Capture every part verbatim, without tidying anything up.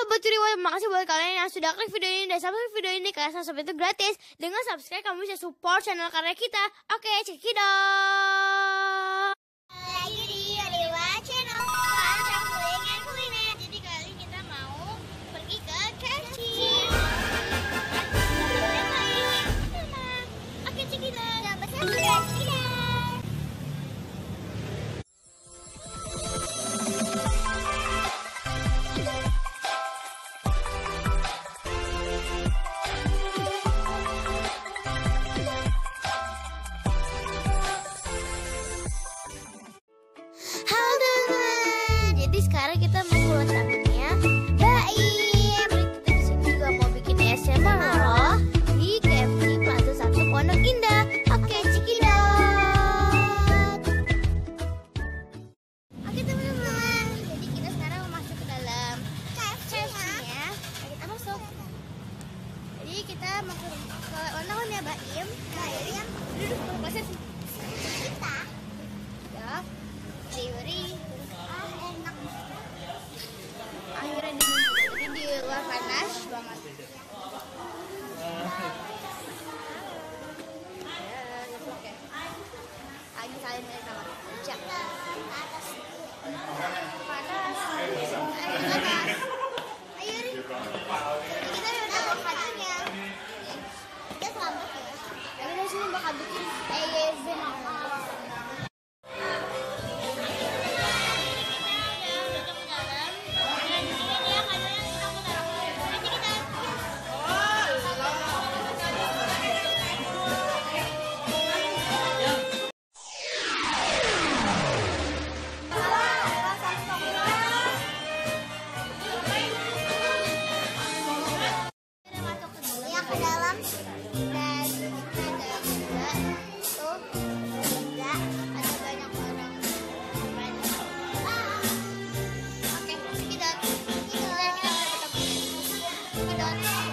Sobat Curiwa, makasih buat kalian yang sudah klik video ini dan subscribe video ini karena subscribe itu gratis. Dengan subscribe kamu bisa support channel karya kita. Oke, cekidot. Lagi di Curiwa Channel, Pancang Kulingan Kuliner. Jadi kali ini kita mau pergi ke K F C. Oke, cekidot. Sampai sudah cekidot. Sekarang kita mau ulang tahunnya Baim. Kita disini juga mau bikin A S M R loh di K F C Plaza satu Pondok Indah. Oke, cekidot. Oke teman-teman, jadi kita sekarang mau masuk ke dalam K F C-nya. Kita masuk. Jadi kita mau ke ulang tahunnya Baim. Baim, duduk di proses kita. Ya, diberi. Akhirnya di, jadi di luar panas banget. Lagi kalian dari kamar kerja. Panas. Panas. Ayo Ri. Kita udah makanannya. Kita selamat ya. Kita di sini bakal bikin A S M R. Ke dalam dan ada juga tuh juga ada banyak orang banyak. Oke, kita kita kita kita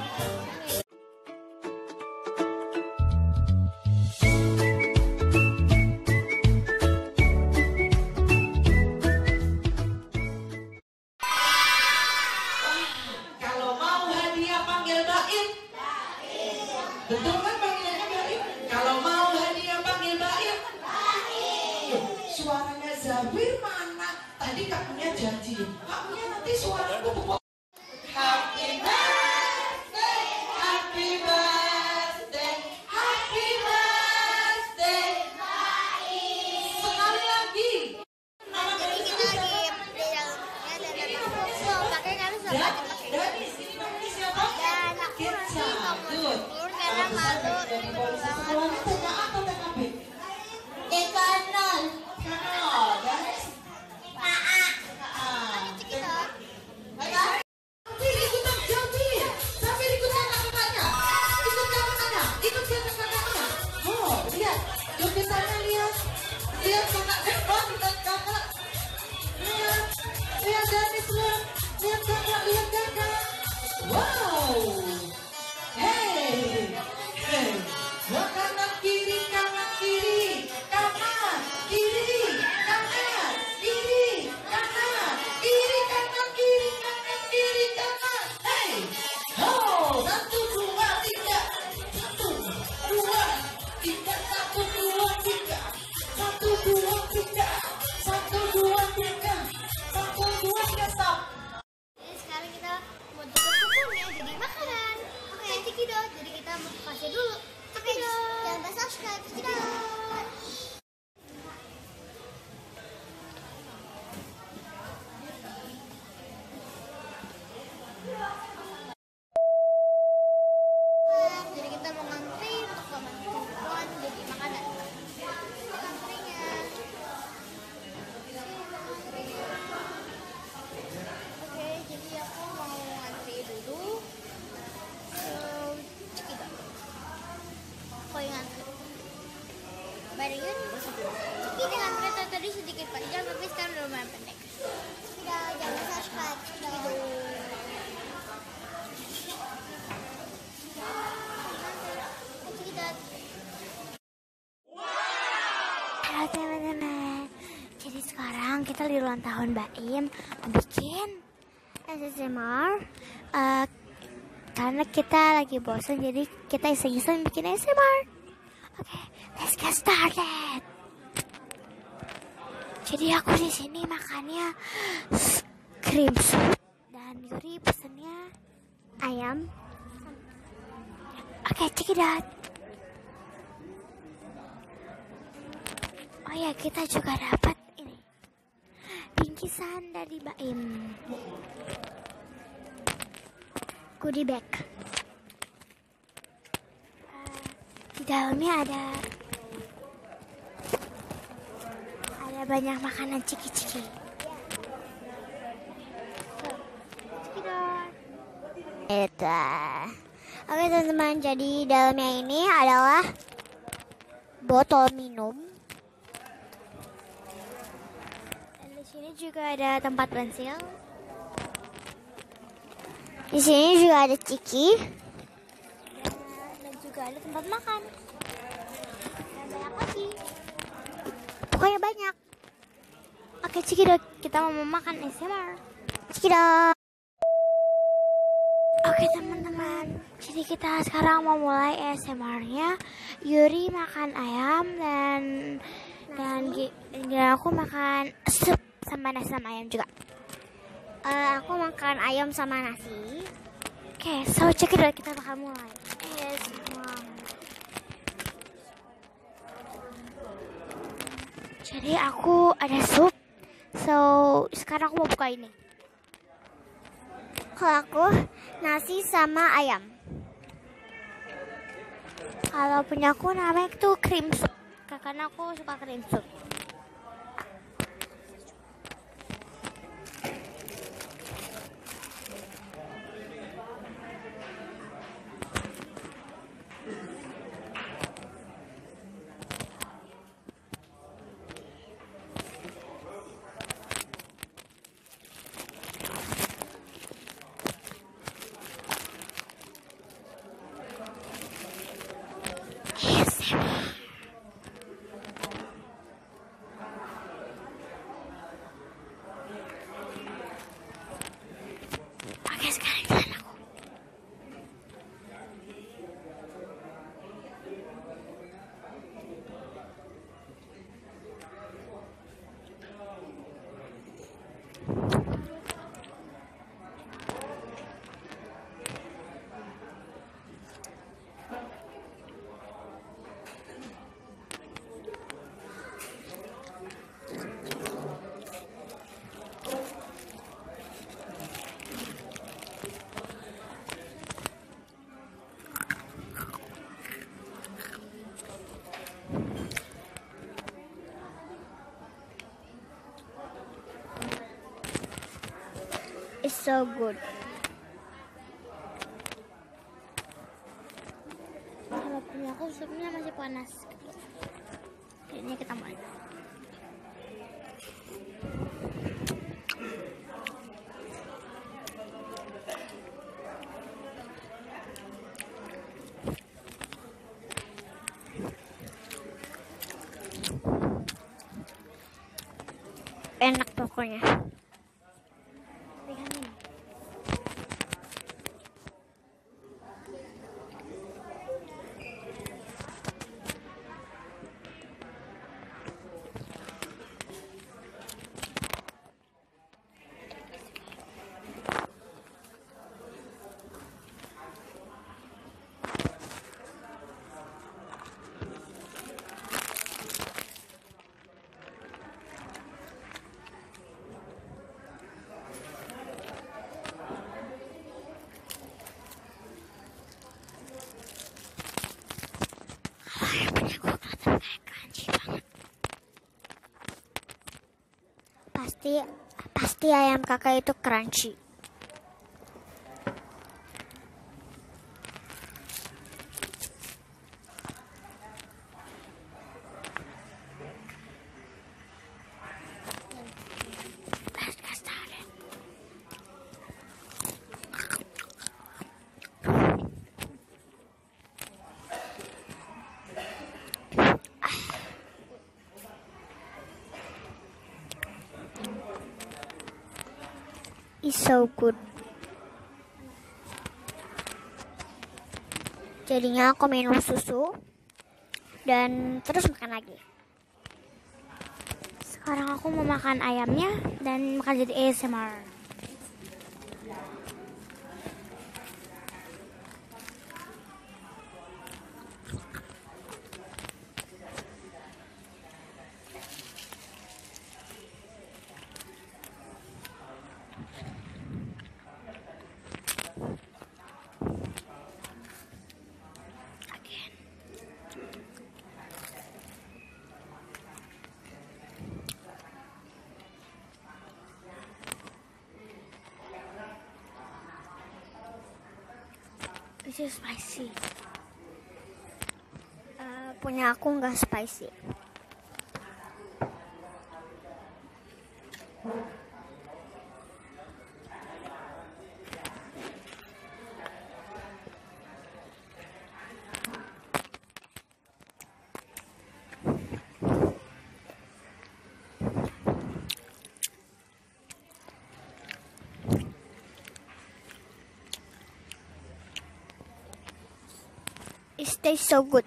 kalau mau hadiah panggil Baim. Betul kan panggilannya Baim? Kalau mau hadiah panggil Baim. Baim. Suaranya Zawir mana? Tadi kamunya janji. Kamunya nanti suaraku pupuk. Happy birthday, happy birthday, happy birthday Baim. Sekali lagi. jadi kita lagi di dalamnya dan so pakai kan sobat pakai. Dan di sini namanya siapa? Dan aku nanti mau mundur karena malu Dari malu polisi banget. sekolahnya T K A atau T K B? T K nol. Kanal, guys. K A. K A. Cekidot. Baik. Sambil ikutan Jambil. Sambil ikutan kakaknya. Ikut kakaknya. Ikut kakaknya. Oh, lihat. Jogetannya lihat. Lihat kakak. Eh, oh, lihat kakak. Lihat. Lihat Danis, lihat. Lihat kakak, lihat kakak. Wow. Hey. Hey. Wah, kanan kiri, kanan kiri. Kanan, kiri, kanan, kiri, kanan, kiri, kanan, kiri, kanan, kiri, kanan. Hey. Oh, satu, dua, tiga. Satu, dua, tiga. Satu, dua, tiga. Satu, dua, tiga. Satu, dua, tiga. Satu, dua, tiga. Stop. Jadi sekarang kita mau tutup kukunya jadi makanan. Oke, cekidot. Jadi kita mau kasih dulu. Cekidot. Jangan lupa subscribe. Cekidot. Jadi kita mau ngantri untuk teman-teman jadi makanan. Antrinya. Oke, jadi aku mau ngantri dulu. So, cekidot. Aku yang ngantri. Barengan. Cekidot ngantri tadi sedikit panjang tapi sekarang udah lumayan pendek. Cekidot, jangan subscribe. Cekidot. Halo teman-teman. Jadi sekarang kita di ulang tahun Baim mau bikin A S M R uh, karena kita lagi bosan, jadi kita iseng-iseng bikin A S M R. Oke, okay, let's get started. Jadi aku di sini makannya cream soup dan Yuri pesennya ayam. Oke, okay, check it out. Oh ya, kita juga dapat ini bingkisan dari Baim, goodie bag. Uh, di dalamnya ada ada banyak makanan ciki-ciki. Itu. Oke teman-teman, jadi dalamnya ini adalah botol minum. Dan di sini juga ada tempat pensil. Di sini juga ada ciki. Dan juga ada tempat makan. Dan banyak lagi. Pokoknya banyak. Oke, cekidot, kita mau makan A S M R. Cekidot. Oke teman-teman, jadi kita sekarang mau mulai A S M R-nya. Yuri makan ayam dan dan, dan aku makan sup sama nasi sama ayam juga. Uh, aku makan ayam sama nasi. Oke, okay, so cekidot, kita bakal mulai A S M R. Jadi aku ada sup. So, sekarang aku mau buka ini. Kalau aku nasi sama ayam. Kalau punya aku namanya itu cream soup. Karena aku suka cream soup. Oke, sekarang jalan aku. It's so good. Kalau punya aku supnya masih panas. Kayaknya kita mulai. Enak pokoknya. Pasti pasti ayam kakak itu crunchy. It's so good. Jadinya aku minum susu dan terus makan lagi. Sekarang aku mau makan ayamnya dan makan jadi A S M R. This is spicy. Uh, punya aku nggak spicy. It tastes so good.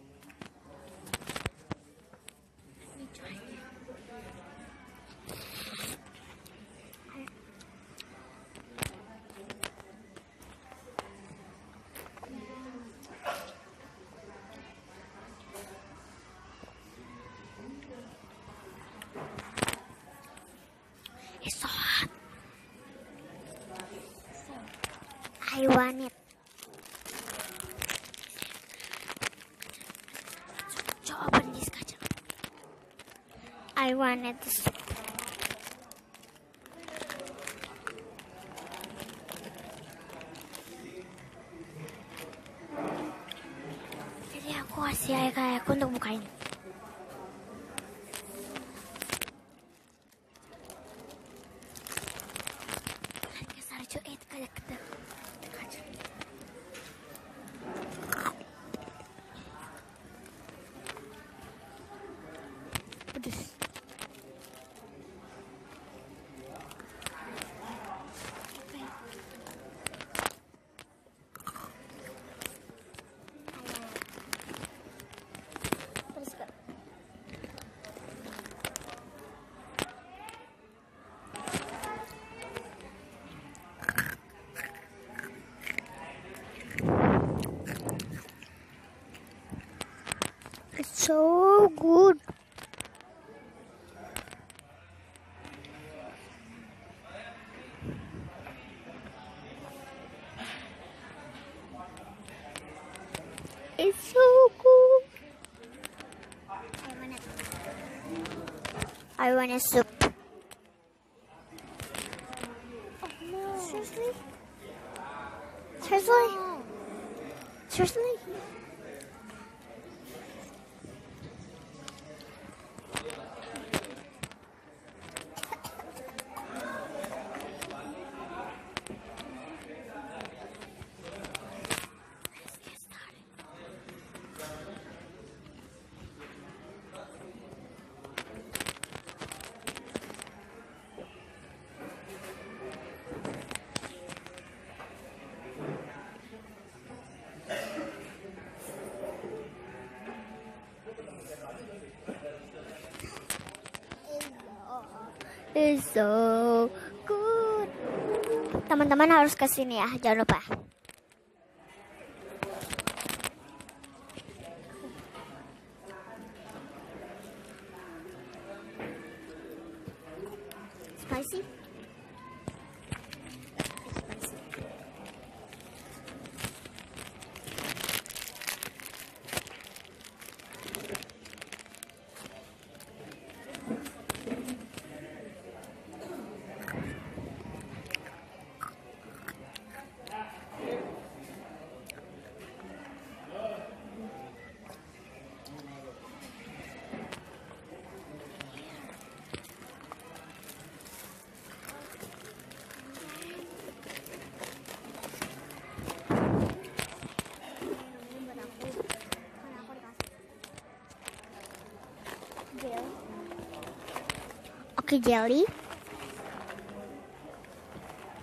It's so hot. I want it. Coba open this kacang. I want it. Jadi aku kasih ayah ayahku untuk bukain. Pedes. It's so good. It's so good. I want a soup. Oh no. Seriously? Seriously? Seriously? It's so good. Teman-teman harus kesini ya, jangan lupa. Spicy? Oke, jelly.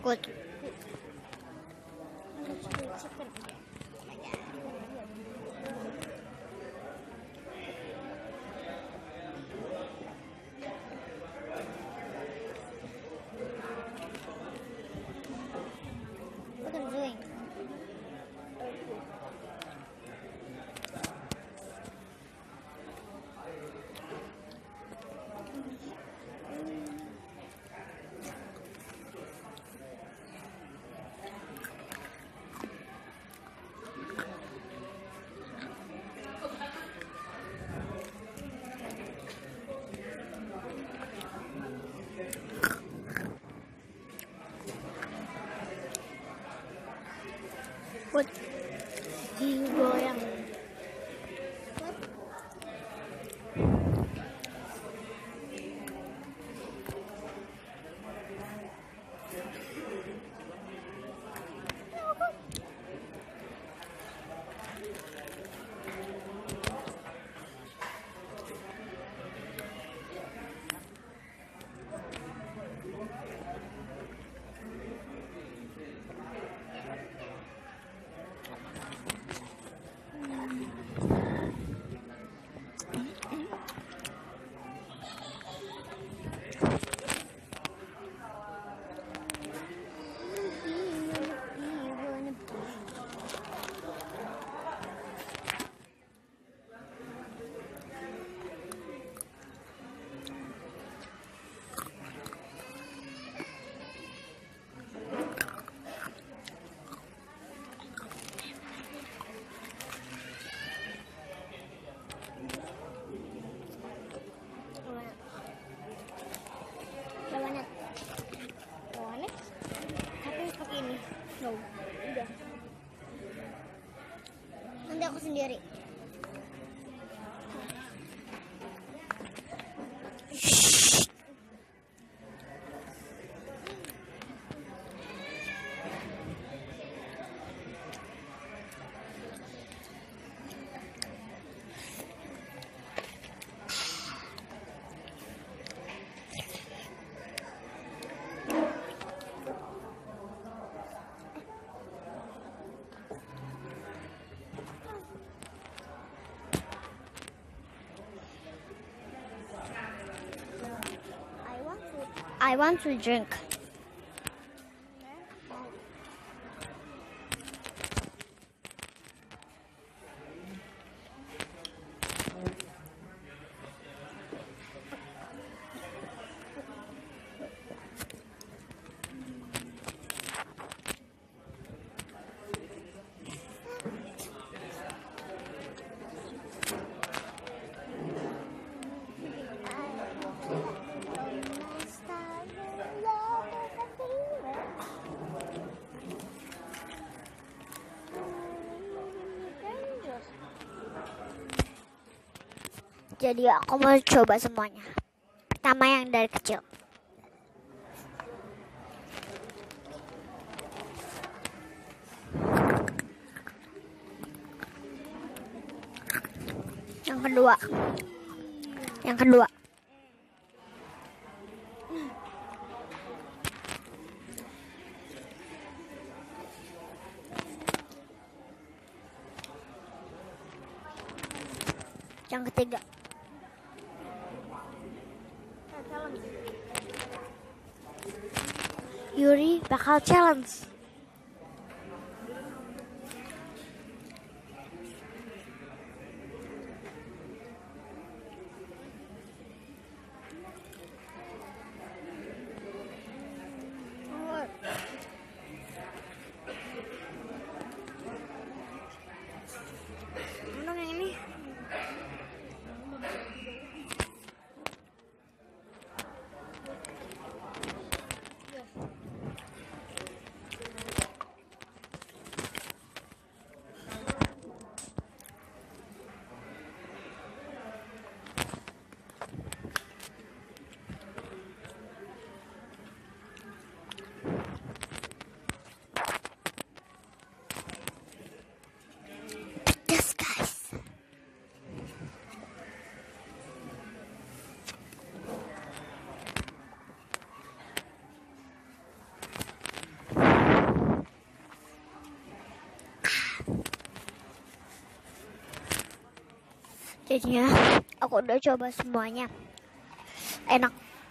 Good. What are you doing? What? Digoyang. Lawanet. Lawanet? Tapi harus pakai ini. No. Udah. Nanti aku sendiri. I want to drink. Jadi aku mau coba semuanya. Pertama yang dari kecil. Yang kedua. Yang kedua. Yang ketiga. Yuri bakal challenge. Mana yang ini? Jadinya aku udah coba semuanya, enak.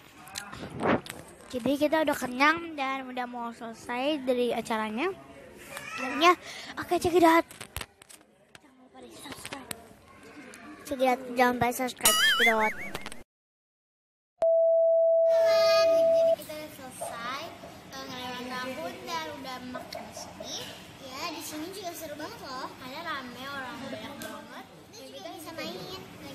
Jadi kita udah kenyang dan udah mau selesai dari acaranya. Akhirnya, oke check it out. Jangan lupa di subscribe. Check it out, jangan lupa subscribe. Check it out. Jadi kita udah selesai uh, ngelewatin tahun dan udah makan di sini. Ya di sini juga seru banget loh. Karena rame, orang banyak banget. Dan kita bisa main.